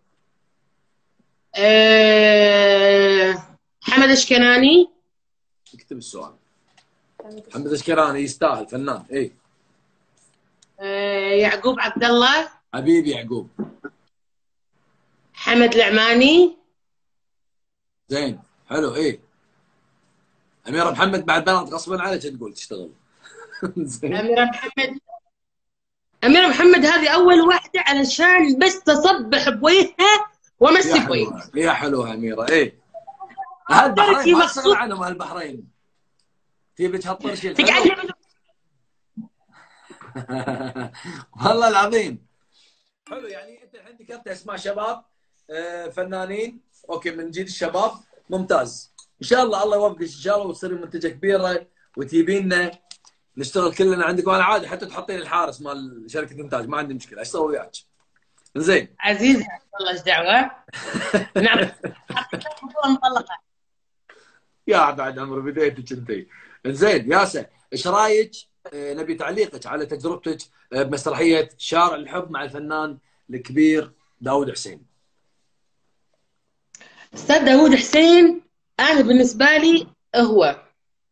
حمد اشكناني. اكتب السؤال. حمد اشكراني يستاهل، فنان. ايه. يعقوب عبد الله. حبيبي يعقوب. حمد العماني. زين حلو. ايه. اميره محمد بعد بنات غصبا عليك تقول تشتغل. اميره محمد هذه اول واحده علشان بس تصبح بوجهها وامسك بوجهها. يا حلوه اميره. ايه. البحرين ما تشتغل عنهم. البحرين تبي تهطرش. والله العظيم حلو. يعني انت الحين ذكرت اسماء شباب فنانين اوكي من جيل الشباب. ممتاز. ان شاء الله الله يوفقك ان شاء الله وتصيري منتجه كبيره وتجيبينا نشتغل كلنا عندك. وانا عادي حتى تحطين الحارس مال شركه انتاج ما عندي مشكله اشتغل وياك. زين عزيز والله ايش دعوه. نعم مطلقه يا بعد عمر بديتك انت. زين ياسر ايش رايك؟ نبي تعليقك على تجربتك بمسرحيه شارع الحب مع الفنان الكبير داوود حسين. استاذ داوود حسين انا بالنسبه لي هو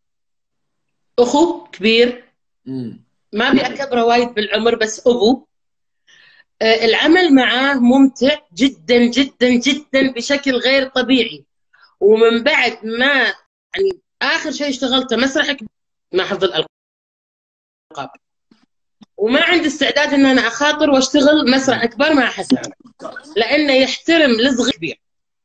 اخو كبير. ما ابي اكبره وايد بالعمر بس ابو. العمل معاه ممتع جدا جدا جدا بشكل غير طبيعي. ومن بعد ما يعني اخر شيء اشتغلته مسرح مع حفظ الالقاب، وما عندي استعداد ان انا اخاطر واشتغل مسرح اكبر مع حسن لانه يحترم الصغير كبير.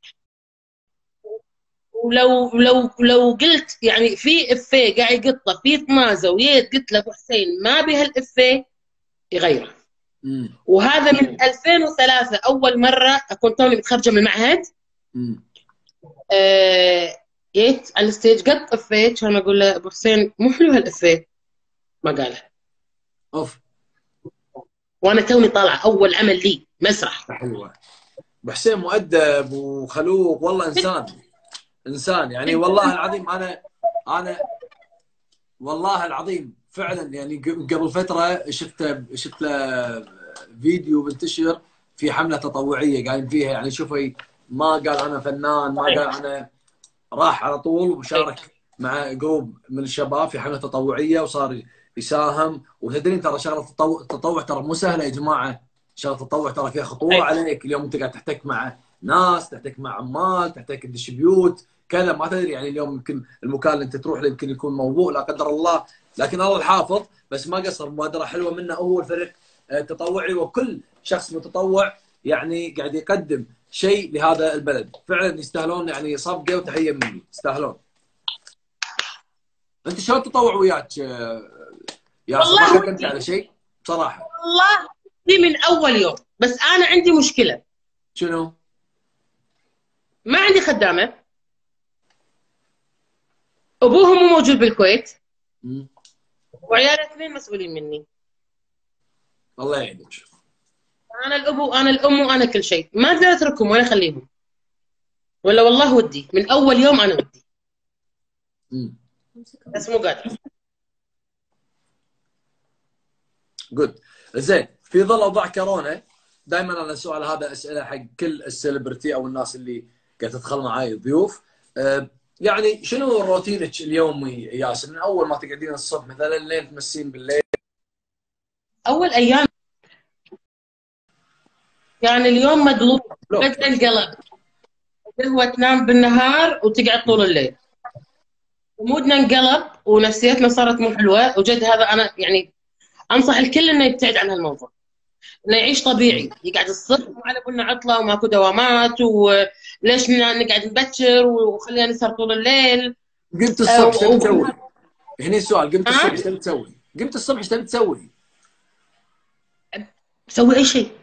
ولو قلت يعني في افيه قاعد يقطه في طنازه ويت قلت له ابو حسين ما بهالافيه يغيره. وهذا من 2003 اول مره اكون توني متخرجه من المعهد. جيت على الستيج قط افيه كان اقول له ابو حسين مو حلو هالافيه ما قاله. اوف. وانا توني طالعه اول عمل لي مسرح. حلوه. ابو حسين مؤدب وخلوق والله. انسان يعني والله العظيم. انا والله العظيم فعلا يعني قبل فتره شفت له فيديو بنتشر في حمله تطوعيه قايم فيها. يعني شوفي ما قال انا فنان، ما قال انا، راح على طول وشارك مع جروب من الشباب في حمله تطوعيه وصار يساهم. وتدرين ترى شغله التطوع ترى مو سهله يا جماعه. شغله التطوع ترى فيها خطوره عليك. اليوم انت قاعد تحتك مع ناس، تحتك مع عمال، تحتك تدش بيوت كذا، ما تدري يعني اليوم يمكن المكان اللي انت تروح له يمكن يكون موضوع لا قدر الله. لكن الله الحافظ بس ما قصر، مبادره حلوه منه هو الفريق التطوعي، وكل شخص متطوع يعني قاعد يقدم شيء لهذا البلد، فعلا يستاهلون يعني صفقه وتحيه مني، يستاهلون. انت شلون تطوع وياك يا ما قدمت على شيء بصراحه؟ والله دي من اول يوم، بس انا عندي مشكله. شنو؟ ما عندي خدامه، ابوهم مو موجود بالكويت، وعيالي اثنين مسؤولين مني. الله يعينك. انا الاب وانا الام وانا كل شيء، ما اقدر اتركهم ولا اخليهم، ولا والله ودي من اول يوم انا ودي، بس مو قادره. جود. زين، في ظل اوضاع كورونا دائما انا السؤال هذا اساله حق كل السليبرتي او الناس اللي قاعد تدخل معاي ضيوف، يعني شنو روتينك اليومي ياسر من اول ما تقعدين الصبح مثلا لين تمسين بالليل؟ اول ايام كان اليوم مقلوب، بدأ انقلب. قهوة تنام بالنهار وتقعد طول الليل، ومودنا انقلب ونفسيتنا صارت مو حلوه. وجد هذا انا يعني انصح الكل انه يبتعد عن هالموضوع، انه يعيش طبيعي، يقعد الصبح وما على بالنا عطله وماكو دوامات، وليش نقعد نبكر وخلينا نسهر طول الليل. قمت الصبح ايش تبي تسوي؟ هني السؤال، قمت الصبح ايش تبي تسوي؟ قمت الصبح ايش تبي تسوي؟ سوي اي شيء.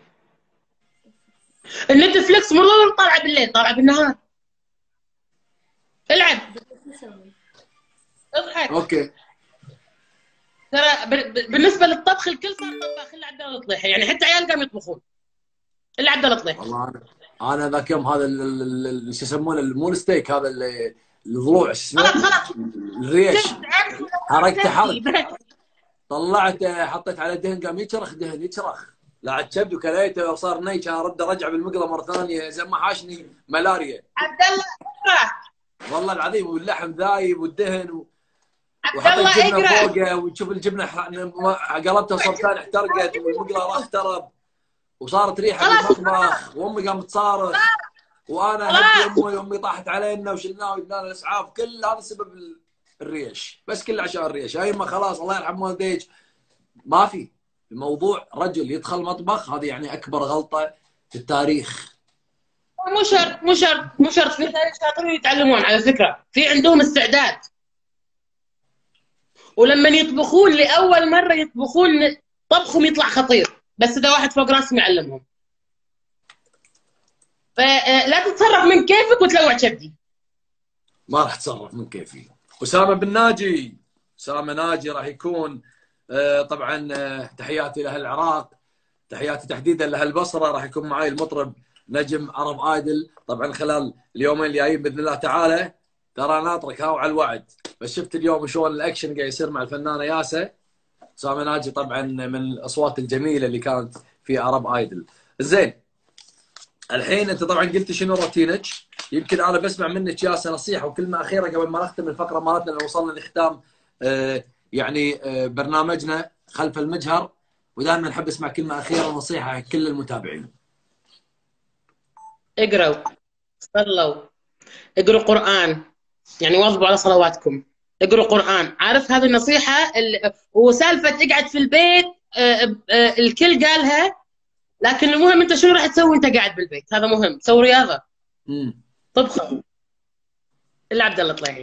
النتفلكس مو ضروري طالعه بالليل، طالعه بالنهار. العب، اضحك. اوكي. ترى بالنسبه للطبخ الكل صار طباخ الا عبد الله الطليحي، يعني حتى عيال قاموا يطبخون الا عبد الله الطليحي. والله انا ذاك يوم هذا شو يسمونه مو الستيك، هذا الضلوع شو اسمه؟ خلاص الريش، حركته حركه، طلعته حطيت على دهن قام يشرخ دهن يشرخ، لا كبد وكليته وصار ني، كان ارد ارجع بالمقله مره ثانيه زي ما حاشني ملاريا. عبد الله والله العظيم، واللحم ذايب والدهن عبد الله وحطيت جبنه اقرا فوقه، وتشوف الجبنه قلبتها صرتان احترقت، والمقله راح ترب، وصارت ريحه بالمطبخ، وامي قامت تصارخ، وانا هدي امي طاحت علينا وشلناه وجبنا الاسعاف. كل هذا سبب الريش، بس كله عشان الريش. هاي ما خلاص الله يرحم والديك، ما في الموضوع رجل يدخل مطبخ، هذه يعني اكبر غلطه في التاريخ. مو شرط في ناس شاطرين يتعلمون على فكره، في عندهم استعداد، ولما يطبخون لاول مره يطبخون طبخهم يطلع خطير، بس اذا واحد فوق راسهم يعلمهم. فلا تتصرف من كيفك وتلوع كبدي. ما راح اتصرف من كيفي. اسامه بن ناجي، اسامه ناجي راح يكون طبعا تحياتي لاهل العراق، تحياتي تحديدا لاهل البصره. راح يكون معي المطرب نجم عرب ايدل طبعا خلال اليومين الجايين باذن الله تعالى. ترى ناطرك هاو على الوعد. بس شفت اليوم شلون الاكشن قاعد يصير مع الفنانه ياسا. اسامه ناجي طبعا من الاصوات الجميله اللي كانت في عرب ايدل. زين، الحين انت طبعا قلت شنو روتينك، يمكن انا بسمع منك ياسا نصيحه وكلمه اخيره قبل ما نختم الفقره مالتنا اللي وصلنا لختام يعني برنامجنا خلف المجهر، ودائما نحب نسمع كلمه اخيره ونصيحه حق كل المتابعين. اقروا، صلوا، اقروا قران، يعني واظبوا على صلواتكم، اقروا قران. عارف هذه النصيحه وسالفه اقعد في البيت الكل قالها، لكن المهم انت شنو راح تسوي انت قاعد بالبيت، هذا مهم. سوي رياضه، طبخ. الا عبد الله الطليحي.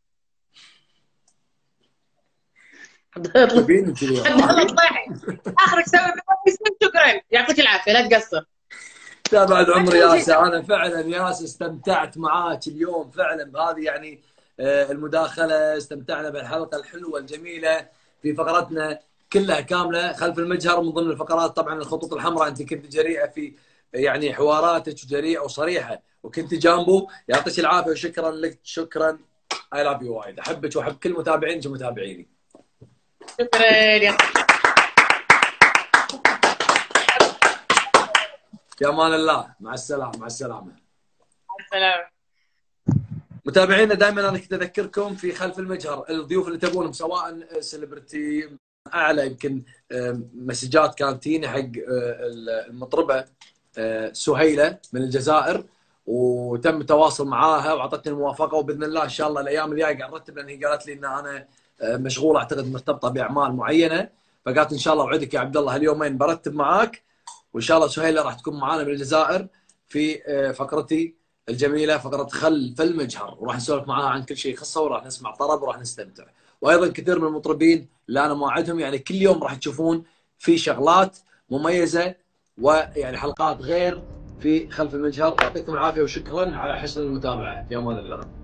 عبد الله الطليحي اخرك سوي شكرا، يعطيك العافيه، لا تقصر. لا بعد عمري ياسا، انا فعلا ياسا استمتعت معاك اليوم فعلا بهذه يعني المداخله، استمتعنا بالحلقه الحلوه الجميله في فقرتنا كلها كامله خلف المجهر. من ضمن الفقرات طبعا الخطوط الحمراء، انت كنت جريئه في يعني حواراتك، جريئه وصريحه، وكنت جامبو. يعطيك العافيه وشكرا لك، شكرا. اي لاف يو وايد، احبك واحب كل متابعينك ومتابعيني. شكرا يا في امان الله، مع السلامه. مع السلامه. مع السلامه. متابعينا دائما انا كنت اذكركم في خلف المجهر الضيوف اللي تبونهم، سواء سليبرتي اعلى يمكن مسجات كانت تجيني حق المطربه سهيله من الجزائر، وتم التواصل معاها واعطتني الموافقه، وباذن الله ان شاء الله الايام الجايه قاعد ارتب، لان هي قالت لي ان انا مشغوله اعتقد مرتبطه باعمال معينه، فقالت ان شاء الله اوعدك يا عبد الله هاليومين برتب معاك، وان شاء الله سهيله راح تكون معانا من الجزائر في فقرتي الجميله فقره خلف المجهر، وراح نسولف معاها عن كل شيء يخصها، وراح نسمع طرب وراح نستمتع. وايضا كثير من المطربين اللي انا موعدهم، يعني كل يوم راح تشوفون في شغلات مميزه ويعني حلقات غير في خلف المجهر. يعطيكم العافيه وشكرا على حسن المتابعه. في امان الله.